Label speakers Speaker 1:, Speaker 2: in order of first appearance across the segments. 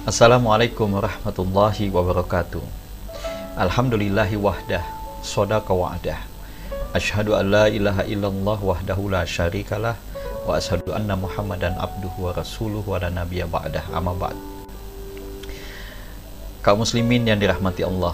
Speaker 1: Assalamualaikum warahmatullahi wabarakatuh. Alhamdulillahi wahdah, sodaka wa'adah. Asyhadu an la ilaha illallah wahdahu la syarikalah, wa asyhadu anna muhammadan abduhu wa rasuluhu wa la nabiyya ba'dah, amma ba'd. Kaum muslimin yang dirahmati Allah,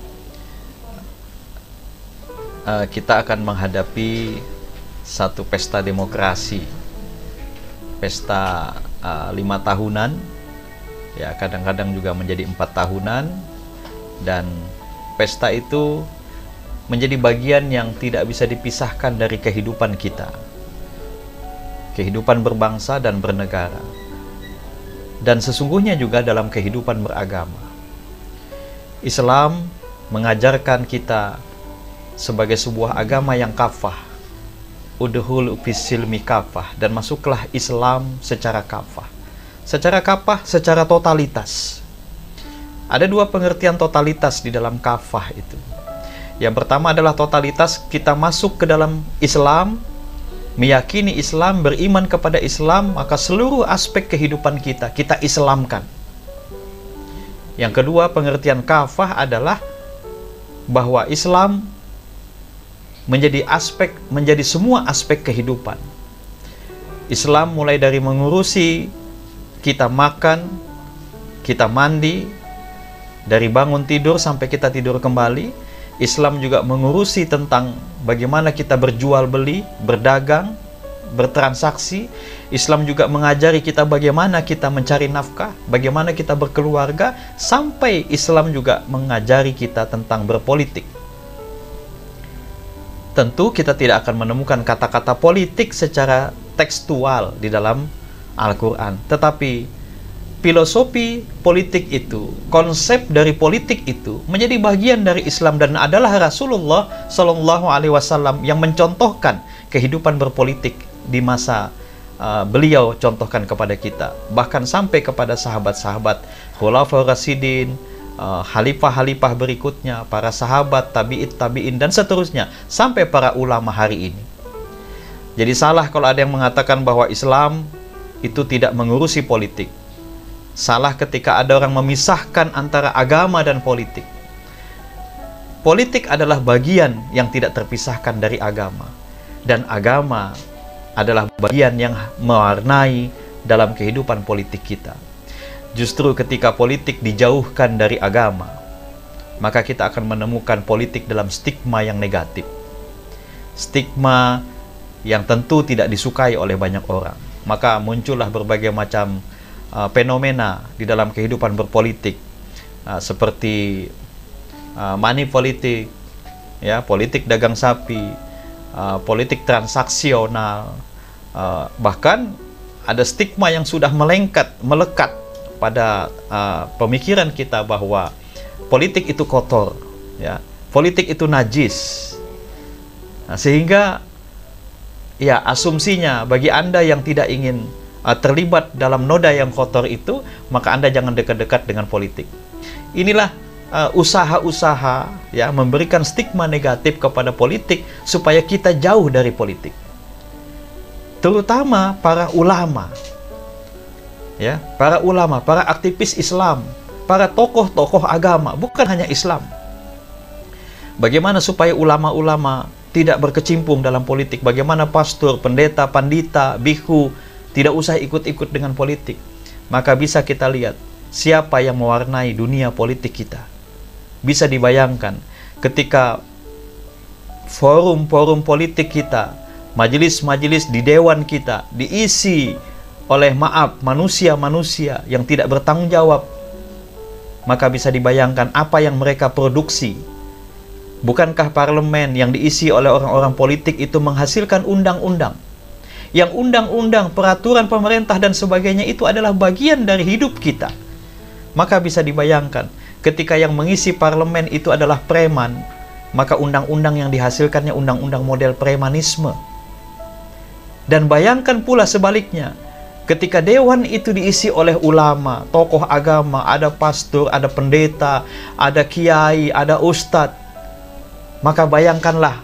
Speaker 1: kita akan menghadapi satu pesta demokrasi, pesta 5 tahunan, ya kadang-kadang juga menjadi 4 tahunan, dan pesta itu menjadi bagian yang tidak bisa dipisahkan dari kehidupan kita, kehidupan berbangsa dan bernegara, dan sesungguhnya juga dalam kehidupan beragama. Islam mengajarkan kita sebagai sebuah agama yang kafah, udhul fisilmi kafah, dan masuklah Islam secara kafah. Secara kafah, secara totalitas. Ada 2 pengertian totalitas di dalam kafah itu. Yang pertama adalah totalitas kita masuk ke dalam Islam, meyakini Islam, beriman kepada Islam, maka seluruh aspek kehidupan kita Islamkan. Yang kedua, pengertian kafah adalah bahwa Islam menjadi semua aspek kehidupan. Islam mulai dari mengurusi kita makan, kita mandi, dari bangun tidur sampai kita tidur kembali. Islam juga mengurusi tentang bagaimana kita berjual beli, berdagang, bertransaksi. Islam juga mengajari kita bagaimana kita mencari nafkah, bagaimana kita berkeluarga, sampai Islam juga mengajari kita tentang berpolitik. Tentu kita tidak akan menemukan kata-kata politik secara tekstual di dalam Al-Quran, tetapi filosofi politik itu, konsep dari politik itu menjadi bagian dari Islam, dan adalah Rasulullah Shallallahu Alaihi Wasallam yang mencontohkan kehidupan berpolitik di masa beliau contohkan kepada kita, bahkan sampai kepada sahabat-sahabat, Khulafaur Rasyidin, khalifah-khalifah berikutnya, para sahabat, tabi'in, dan seterusnya, sampai para ulama hari ini. Jadi salah kalau ada yang mengatakan bahwa Islam itu tidak mengurusi politik. Salah ketika ada orang memisahkan antara agama dan politik. Politik adalah bagian yang tidak terpisahkan dari agama, dan agama adalah bagian yang mewarnai dalam kehidupan politik kita. Justru ketika politik dijauhkan dari agama, maka kita akan menemukan politik dalam stigma yang negatif, stigma yang tentu tidak disukai oleh banyak orang. Maka muncullah berbagai macam fenomena di dalam kehidupan berpolitik, seperti money politik, ya, politik dagang sapi, politik transaksional, bahkan ada stigma yang sudah melekat pada pemikiran kita bahwa politik itu kotor, ya, politik itu najis. Sehingga ya, asumsinya bagi Anda yang tidak ingin terlibat dalam noda yang kotor itu, maka Anda jangan dekat-dekat dengan politik. Inilah usaha-usaha, ya, memberikan stigma negatif kepada politik supaya kita jauh dari politik. Terutama para ulama, ya, para ulama, para aktivis Islam, para tokoh-tokoh agama, bukan hanya Islam. Bagaimana supaya ulama-ulama tidak berkecimpung dalam politik? Bagaimana pastor, pendeta, pandita, biku tidak usah ikut-ikut dengan politik? Maka bisa kita lihat siapa yang mewarnai dunia politik kita. Bisa dibayangkan ketika forum-forum politik kita, majelis-majelis di dewan kita diisi oleh manusia-manusia yang tidak bertanggung jawab, maka bisa dibayangkan apa yang mereka produksi. Bukankah parlemen yang diisi oleh orang-orang politik itu menghasilkan undang-undang? Yang undang-undang, peraturan pemerintah dan sebagainya itu adalah bagian dari hidup kita. Maka bisa dibayangkan ketika yang mengisi parlemen itu adalah preman, maka undang-undang yang dihasilkannya undang-undang model premanisme. Dan bayangkan pula sebaliknya, ketika dewan itu diisi oleh ulama, tokoh agama, ada pastor, ada pendeta, ada kiai, ada ustadz, maka bayangkanlah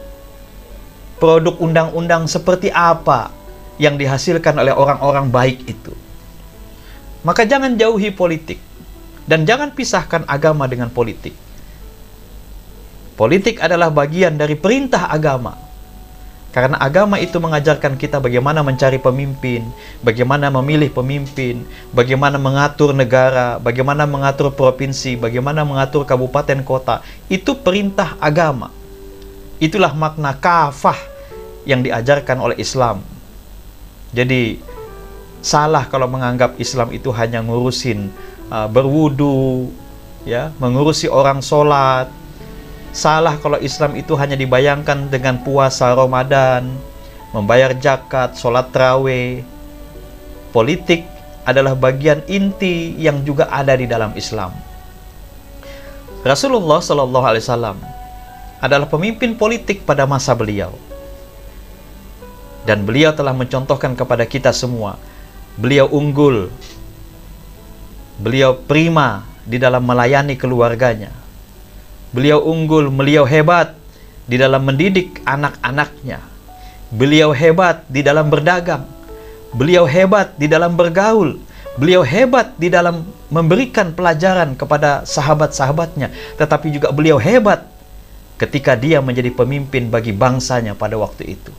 Speaker 1: produk undang-undang seperti apa yang dihasilkan oleh orang-orang baik itu. Maka jangan jauhi politik. Dan jangan pisahkan agama dengan politik. Politik adalah bagian dari perintah agama. Karena agama itu mengajarkan kita bagaimana mencari pemimpin, bagaimana memilih pemimpin, bagaimana mengatur negara, bagaimana mengatur provinsi, bagaimana mengatur kabupaten kota. Itu perintah agama. Itulah makna kafah yang diajarkan oleh Islam. Jadi salah kalau menganggap Islam itu hanya ngurusin berwudu, ya, mengurusi orang sholat. Salah kalau Islam itu hanya dibayangkan dengan puasa Ramadan, membayar zakat, sholat tarawih. Politik adalah bagian inti yang juga ada di dalam Islam. Rasulullah SAW adalah pemimpin politik pada masa beliau. Dan beliau telah mencontohkan kepada kita semua. Beliau unggul. Beliau prima di dalam melayani keluarganya. Beliau unggul, beliau hebat di dalam mendidik anak-anaknya. Beliau hebat di dalam berdagang. Beliau hebat di dalam bergaul. Beliau hebat di dalam memberikan pelajaran kepada sahabat-sahabatnya. Tetapi juga beliau hebat ketika dia menjadi pemimpin bagi bangsanya pada waktu itu.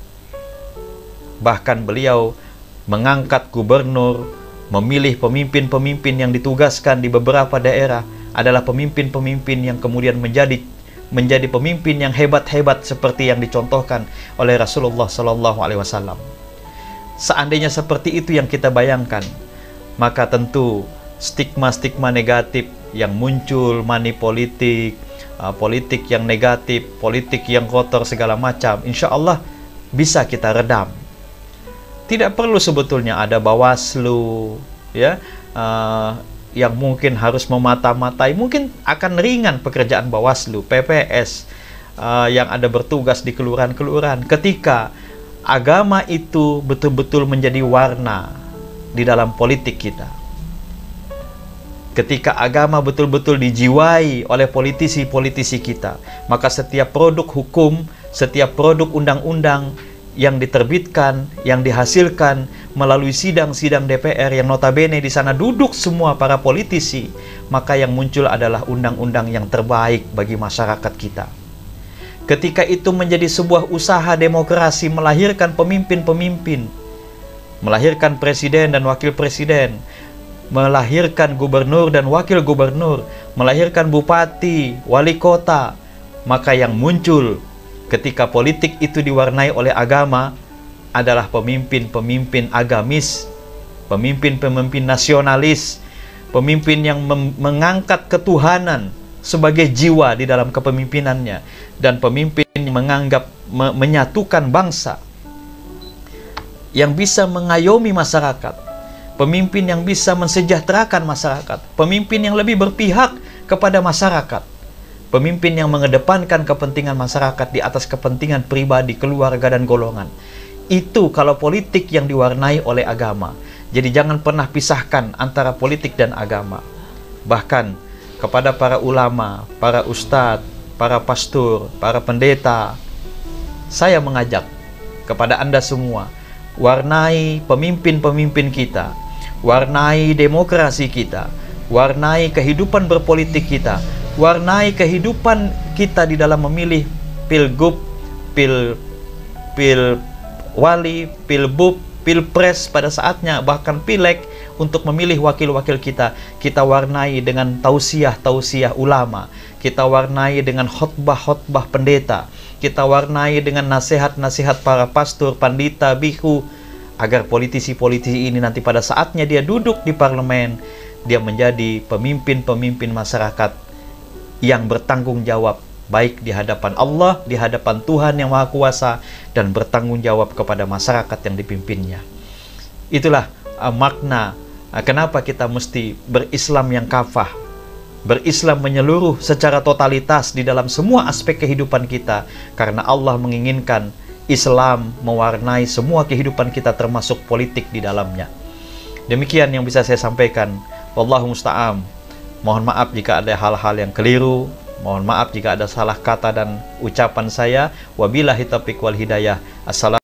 Speaker 1: Bahkan beliau mengangkat gubernur, memilih pemimpin-pemimpin yang ditugaskan di beberapa daerah adalah pemimpin-pemimpin yang kemudian menjadi pemimpin yang hebat-hebat seperti yang dicontohkan oleh Rasulullah SAW. Seandainya seperti itu yang kita bayangkan, maka tentu stigma-stigma negatif yang muncul, money politik, politik yang negatif, politik yang kotor segala macam, insya Allah bisa kita redam. Tidak perlu sebetulnya ada Bawaslu, ya, yang mungkin harus memata-matai. Mungkin akan ringan pekerjaan Bawaslu, PPS, yang ada bertugas di kelurahan-kelurahan. Ketika agama itu betul-betul menjadi warna di dalam politik kita. Ketika agama betul-betul dijiwai oleh politisi-politisi kita, maka setiap produk hukum, setiap produk undang-undang yang diterbitkan, yang dihasilkan melalui sidang-sidang DPR yang notabene di sana duduk semua para politisi, maka yang muncul adalah undang-undang yang terbaik bagi masyarakat kita. Ketika itu menjadi sebuah usaha demokrasi melahirkan pemimpin-pemimpin, melahirkan presiden dan wakil presiden, melahirkan gubernur dan wakil gubernur, melahirkan bupati, wali kota, maka yang muncul ketika politik itu diwarnai oleh agama adalah pemimpin-pemimpin agamis, pemimpin-pemimpin nasionalis, pemimpin yang mengangkat ketuhanan sebagai jiwa di dalam kepemimpinannya, dan pemimpin yang menyatukan bangsa, yang bisa mengayomi masyarakat, pemimpin yang bisa mensejahterakan masyarakat, pemimpin yang lebih berpihak kepada masyarakat, pemimpin yang mengedepankan kepentingan masyarakat di atas kepentingan pribadi, keluarga, dan golongan. Itu kalau politik yang diwarnai oleh agama. Jadi jangan pernah pisahkan antara politik dan agama. Bahkan kepada para ulama, para ustadz, para pastor, para pendeta, saya mengajak kepada Anda semua, warnai pemimpin-pemimpin kita, warnai demokrasi kita, warnai kehidupan berpolitik kita, warnai kehidupan kita di dalam memilih pilgub, wali, pilbub, pilpres pada saatnya, bahkan pileg untuk memilih wakil-wakil kita. Kita warnai dengan tausiah-tausiah ulama, kita warnai dengan khotbah-khotbah pendeta, kita warnai dengan nasihat-nasihat para pastor, pandita, biku, agar politisi-politisi ini nanti pada saatnya dia duduk di parlemen, dia menjadi pemimpin-pemimpin masyarakat yang bertanggung jawab, baik di hadapan Allah, di hadapan Tuhan yang Maha Kuasa, dan bertanggung jawab kepada masyarakat yang dipimpinnya. Itulah makna kenapa kita mesti berislam yang kafah, berislam menyeluruh secara totalitas di dalam semua aspek kehidupan kita, karena Allah menginginkan Islam mewarnai semua kehidupan kita, termasuk politik di dalamnya. Demikian yang bisa saya sampaikan. Wallahu musta'am. Mohon maaf jika ada hal-hal yang keliru. Mohon maaf jika ada salah kata dan ucapan saya. Wabillahi taufiq wal hidayah. Assalamualaikum.